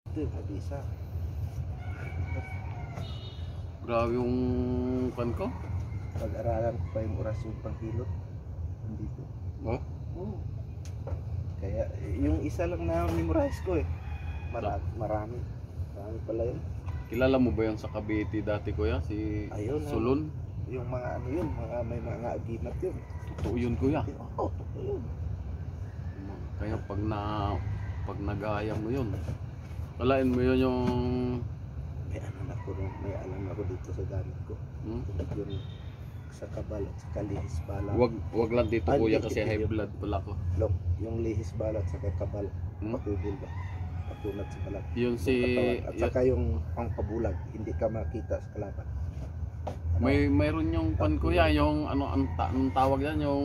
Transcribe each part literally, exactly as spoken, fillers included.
Ito yung mabisa. Grabe yung pan ko. Pag-aralan ko pa yung orasyon panghilot. Nandito. Oh? Oo. Kaya yung isa lang na memorize ko eh. Marami. Marami, marami pala yun. Kilala mo ba yun sa Cavite dati kuya? Si Ayun, Sulon? Yung mga ano yun, mga may mga aginat yun. Totoo yun kuya. Oo, oh, totoo yun. Kaya pag na pag nag-aaya mo yun, kalain mo yun yung May ano na ko, may alam ako dito sa gamit ko. hmm? Yung sa kabal at sa lihis balat. wag wag lang dito Ah, kuya di- kasi di- high di- blood pala ko. Long, yung lihis balat sa kabal, Hmm? patubol ba? Patunat sa balat. Yung si Yung katawan. At saka yung pangpabulag, hindi ka makita sa kalaban. Ano? may mayroon yung pan kuya, yung ano ang, ta, ang tawag yan, yung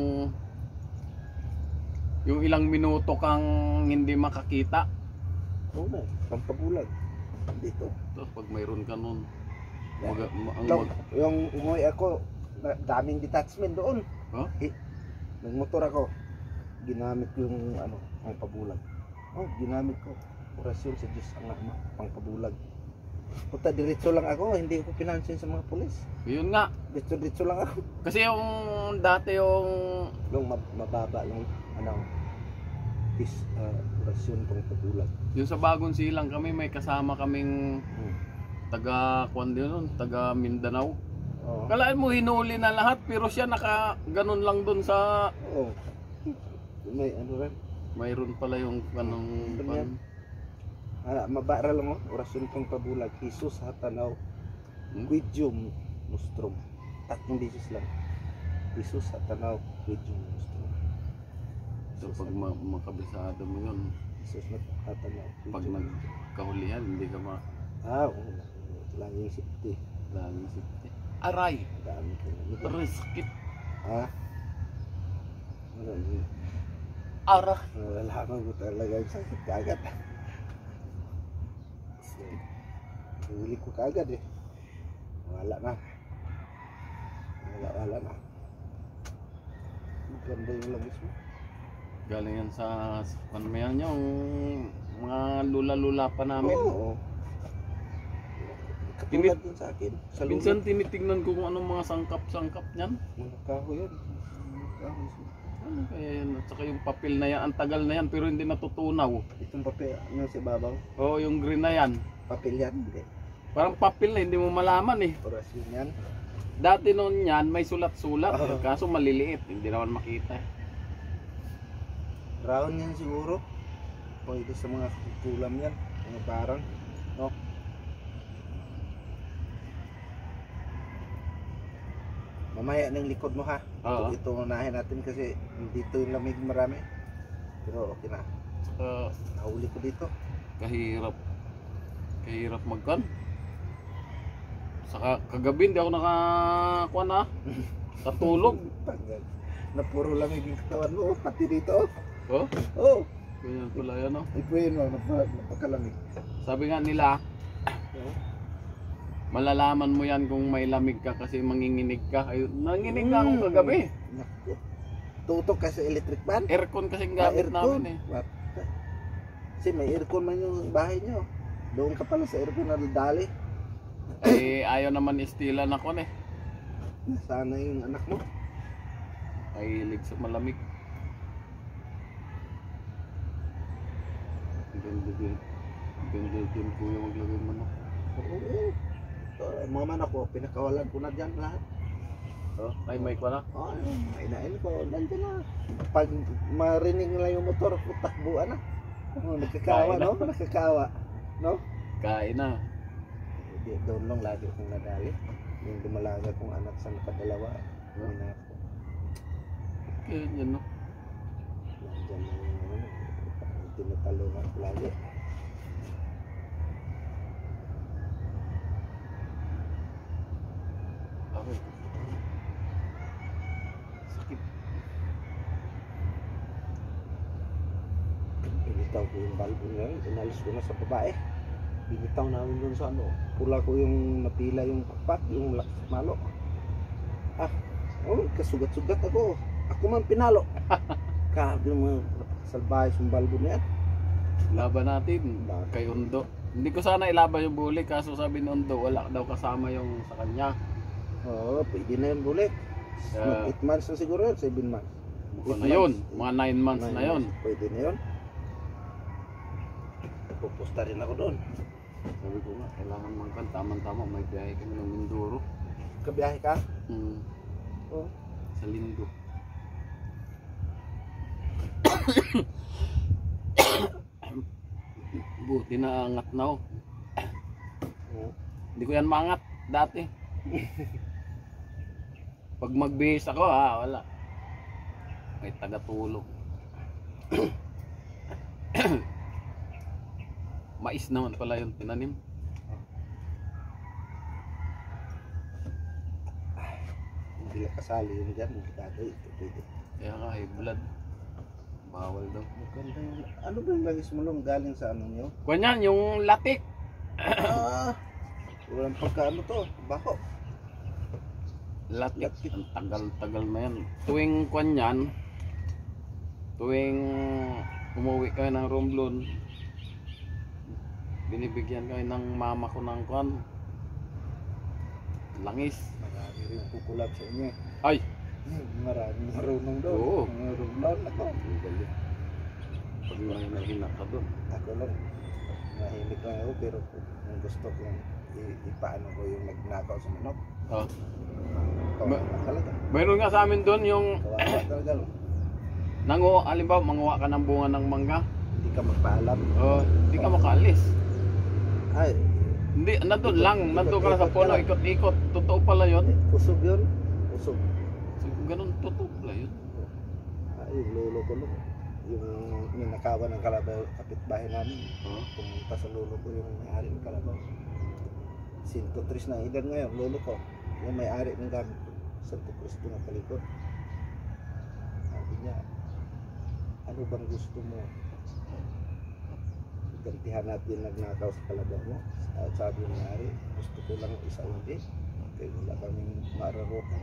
yung ilang minuto kang hindi makakita. Oo na, pangpabulag. Dito. Tapos pag mayroon ka nun, mag, ma- ang Long, mag, yung umuwi ako, na- daming detachment doon. Huh? Eh, nagmotor ako. Ginamit ko yung ano, pangpabulag. Oh, ginamit ko. Orasyon sa Diyos ang Ama, pangpabulag. Puta, diretso lang ako, hindi ko pinansin sa mga pulis. yun nga. Diretso-diretso lang ako. Kasi yung dati yung Long, mab- mababa lang, ano, is, uh, orasyon pangpabulag. yung sa Bagong Silang kami may kasama kaming Hmm. taga Kwan din nun, taga Mindanao. Oo. Kalaan mo hinuli na lahat pero siya naka ganun lang dun sa Oo. May ano rin. mayroon pala yung anong Ano pan, yan? Ah, mabara lang mo, orasyon pangpabulag. Jesus hatanaw, hmm? Quidium nostrum. Tatlong beses lang. Jesus hatanaw, Quidium nostrum. So pag ma makabisado mo yun, Jesus hatanaw, pag Quidium. nagkahulihan hindi ka ma Ah, oo. Laging safety. laging safety. Aray! Dami ko na. Aray, sakit! Ha? Ano, Ara! nalalaman ko talaga yung sakit kaagad. Huli ko kaagad eh. Wala na. Wala, wala na. Maganda yung langis mo. Galing yan sa ano mo yan yung mga lula-lula pa namin. Oo. Katulad din sa akin. Sa Minsan tinitingnan ko kung anong mga sangkap-sangkap niyan. mga kahoy yun. Mga kahoy. Ano kaya yan? At saka yung papel na yan, ang tagal na yan pero hindi natutunaw. Itong papel, ano si babaw? Oo, yung green na yan. Papel yan, hindi. Parang papel na hindi mo malaman eh. Orasyon yan. Dati noon yan, may sulat-sulat. Oo. Kaso maliliit, hindi naman makita. Round yan siguro. Pwede sa mga kulam yan. Mga parang. No? Mamaya ng likod mo ha. Oo. Ito, ito unahin natin kasi dito yung lamig marami. Pero okay na. Uh, Nahuli ko dito. kahirap. Kahirap magkan. Saka kagabi hindi ako nakakuha na. Katulog. Tanggal. Na puro lamig yung katawan mo. Oh, pati dito. Oh, Oh. ganyan pala yan oh. Ipuin mo. Napa, napakalamig. Sabi nga nila, Oh. malalaman mo yan kung may lamig ka kasi manginginig ka. Ayun, nanginig na akong kagabi. Naku. Tutok ka sa electric fan. Aircon kasi Ah, gamit namin eh. What? Kasi may aircon man yung bahay nyo. Doon ka pala sa aircon na dali. Eh, ayaw naman istilan ako eh. Sana yung anak mo. Ay, hilig sa malamig. Ganda din. Ganda din kuya maglagay manok. Oo. Uh, mga manak ko, pinakawalan ko na dyan lahat. Oh, ay may pa na. Oh, mainain ko, nandiyan na. Pag marinig nila yung motor, takbuan na. Oh, nakakawa, Kain na. no? Nakakawa. No? Kain na. Di- Doon lang lagi kong nadali. Yung dumalaga kong anak sa nakadalawa. Huh? May na ako. Kaya yan no. Nandiyan na yung ano, tinutalungan ko lagi. Aray. Sakit. Binitaw ko yung balbo na yun, inalis ko na sa babae. Binitaw namin doon sa ano, pula ko yung napila yung pakpak, yung lakas malo. Ah, oh, kasugat-sugat ako. Ako man pinalo. Grabe naman, napakasalbayas yung balbo na yan. Laban natin kay Undo. Hindi ko sana ilaban yung bulik, kaso sabi ni Undo, wala daw kasama yung sa kanya. Oo, pwede na yun bulik. Kaya- eight months na siguro yun, seven months. Mukha na Eight yun, months. mga nine months Nine na yun. months, pwede na yun. Pupusta rin ako doon. Sabi ko nga, kailangan man kan, tama-tama, may biyahe kami ng Mindoro. Kabiyahe ka? Hmm, Oo. sa linggo. Buti na angat na ako. Oo. Hindi ko yan maangat dati. Pag magbihis ako ha, wala. May tagatulong. Mais naman pala yung tinanim. Hindi lang kasali yun dyan. Dati, ito pwede. Kaya nga, high blood. Bawal daw. Maganda yung, ano ba yung langis mo lang galing sa ano nyo? Ganyan, yung latik. Ah, walang pagkaano to, bako. Latik. Latik. Ang tagal-tagal na yan. Tuwing kwan yan, tuwing umuwi kayo ng Romblon, binibigyan kayo ng mama ko ng kwan. Langis. Marami rin kukulab sa inyo. Ay! Hmm, Maraming marunong doon. Oo. Marunong doon ako. Ang galing. Pag mahina-hina ka doon. Ako lang, nahimik lang ako pero kung gusto kong i- ipaano ko yung nagnakaw sa manok. Oh. Kawawa talaga. Mayroon nga sa amin doon yung Kawawa talaga. no? nangu, alimbawa, manguha ka ng bunga ng mangga. Hindi ka magpaalam. Oh, hindi ka makaalis. Ay, Hindi, nandun lang. Nandun ka lang sa puno, ikot-ikot. Totoo pala yun. usog yun. Usog. So, ganun, totoo pala yun. Ay, yung lolo ko lang. Yung ninakawan ng kalabaw, kapitbahay namin. Oh. Pumunta sa lolo ko yung may-ari ng kalabaw. Sinto Tris na edad ngayon, lolo ko. Yung may-ari ng gamit ko. Santo Cristo na palikod. Sabi niya, ano bang gusto mo? Gantihan natin nagnakaw sa kalabaw mo. At sabi ng may-ari, gusto ko lang isa ulit. Kaya wala kaming mararotan.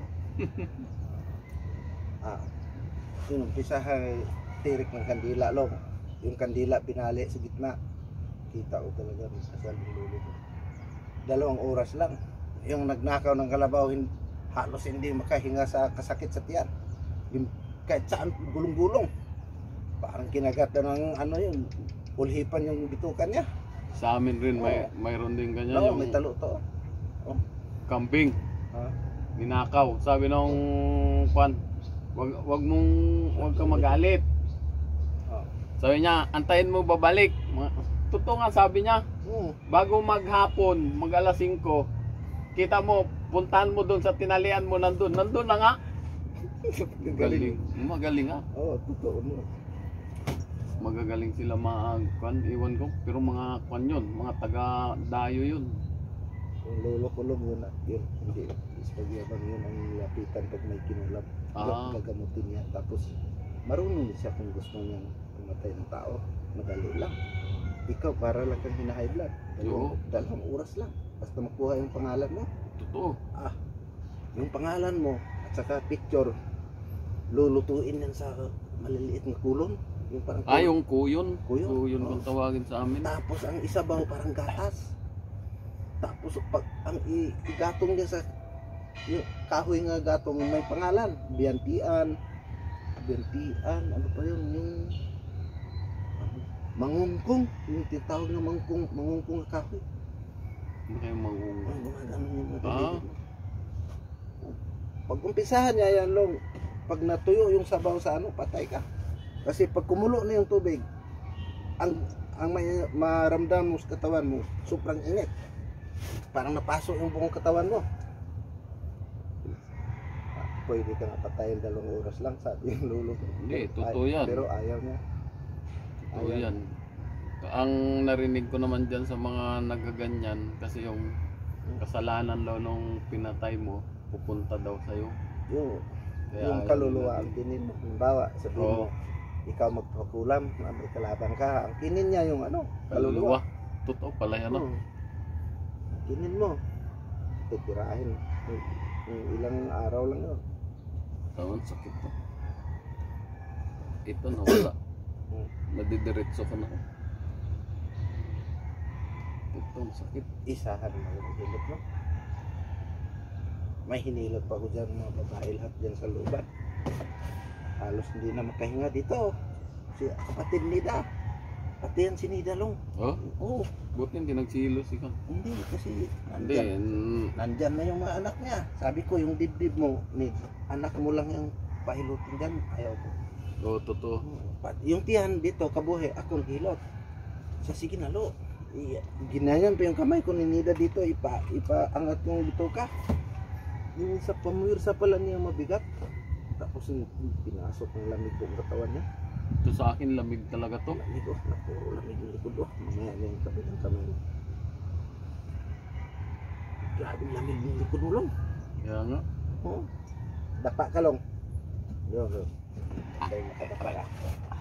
ah, yung umpisa ay tirik ng kandila long. Yung kandila pinali sa gitna. Kita ko talaga masasal yung lolo ko. Dalawang oras lang. Yung nagnakaw ng kalabaw, hin- halos hindi makahinga sa kasakit sa tiyan. Yung kahit saan gulong-gulong. Parang kinagat na ng ano yun, ulhipan yung bitukan niya. Sa amin rin, may, Oo. mayroon din ganyan No, yung may talo to. Oh. kambing. Ha? Ninakaw. Sabi nung kwan, wag, wag mong, wag kang magalit. Oh. Sabi niya, antayin mo babalik. Ma- Totoo nga sabi niya, Hmm. bago maghapon, mag alas singko, kita mo, puntahan mo doon sa tinalian mo nandun. Nandun na nga. Galing. Magaling nga. Oo, oh, totoo mo. Magagaling sila mga kwan, iwan ko. Pero mga kwan yun, mga taga dayo yun. Yung lolo ko lang yun, ah, yun, hindi. Ispagyabang yun ang lapitan pag may kinulab. Ah. Gagamutin niya. Tapos, marunong siya kung gusto niyang pumatay ng tao. Madali lang. Ikaw, para lang kang hina-high blood. Dalawang, dalawang oras lang. Basta makuha yung pangalan mo. Totoo. Ah, yung pangalan mo at saka picture, lulutuin yan sa maliliit na kulon. Yung parang Ah, yung kuyon. Kuyon? Kuyon Oo. kung tawagin sa amin. Tapos ang isabaw parang gatas. Tapos pag ang i- igatong niya sa yung kahoy nga gatong may pangalan, Biantian, Biantian, ano pa yun, yung ano, mangungkong, yung tinatawag na mangkong, mangungkong na kahoy. Hindi kayo mangungo. Ang mga ganun yung mga Ah. daliri. Pag umpisahan niya yan, Long, pag natuyo yung sabaw sa ano, patay ka. Kasi pag kumulo na yung tubig, ang ang may maramdam mo sa katawan mo, sobrang init. Parang napasok yung buong katawan mo. Ah, pwede ka nga patayin dalawang oras lang, sabi yung lolo ko. Hindi, Ay, totoo yan. Pero ayaw niya. Totoo Ayaw. yan. Ang narinig ko naman dyan sa mga nagaganyan, kasi yung kasalanan daw nung pinatay mo, pupunta daw sa'yo. Yung, Kaya yung ayaw kaluluwa nila ang din. kinin mo. Halimbawa, sabihin Oo. mo, ikaw magpakulam, may kalaban ka, ang kinin niya yung ano, Kaluluwa. Totoo pala yan. No? Hmm. Kinin mo. Titirahin. Yung, yung ilang araw lang yun. Tawan, sakit to. Ito na wala. Hmm. Nadidiretso ko na. Ito, sakit. Isahan mo yung hilot mo. May hinilot pa ko dyan mga babae lahat dyan sa luban. Halos hindi na makahinga dito. Si kapatid Nida. Pati yan si Nida Long. Oh? Oo. Buti hindi nagsilos ikaw. Hindi kasi Hindi. nandyan, mm, nandyan na yung mga anak niya. Sabi ko yung dibdib mo, ni, anak mo lang yung pahilutin dyan. Ayaw ko. Oo, totoo. Pat- Yung tiyan dito, kabuhi, ako hilot. Sa sige na lo. I- Ginayan pa yung kamay ko ni Nida dito. Ipa, ipaangat yung dito ka. Yung sa pamuyursa pala niya mabigat. Tapos yung pinasok ng lamig ko ang katawan niya. Ito sa akin, lamig talaga to. Lamig oh, napuro lamig yung likod oh. Mamaya na yung kabilang kamay. Grabe lamig yung likod mo lang. Kaya nga. Oh. Dapa ka lang. Yun, yun. Kaya makadapa ka.